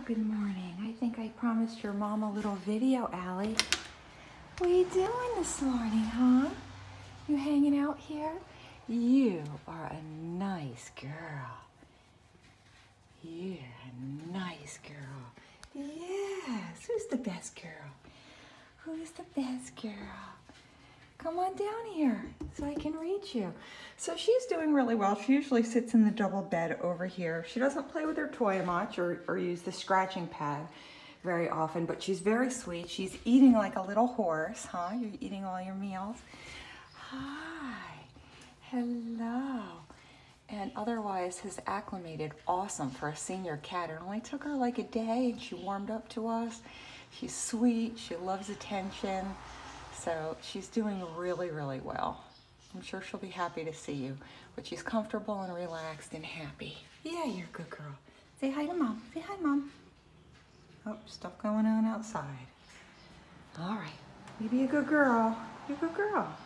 good morning. I think I promised your mom a little video, Allie. What are you doing this morning, huh? You hanging out here? You are a nice girl. You're a nice girl. Yes. Who's the best girl? Who's the best girl? Come on down here so I can reach you. So she's doing really well. She usually sits in the double bed over here. She doesn't play with her toy much or use the scratching pad very often, but she's very sweet. She's eating like a little horse, huh? You're eating all your meals. Hi. Hello. And otherwise has acclimated awesome for a senior cat. It only took her like a day and she warmed up to us. She's sweet. She loves attention. So she's doing really, really well. I'm sure she'll be happy to see you, but she's comfortable and relaxed and happy. Yeah, you're a good girl. Say hi to Mom. Say hi, Mom. Oh, stuff going on outside. All right, you be a good girl. You're a good girl.